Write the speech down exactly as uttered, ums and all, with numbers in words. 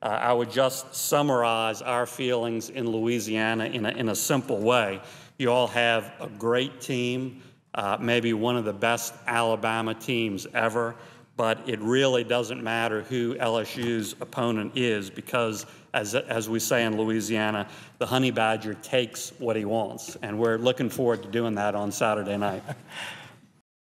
Uh, I would just summarize our feelings in Louisiana in a, in a simple way. You all have a great team, uh, maybe one of the best Alabama teams ever, but it really doesn't matter who L S U's opponent is because, as, as we say in Louisiana, the Honey Badger takes what he wants, and we're looking forward to doing that on Saturday night.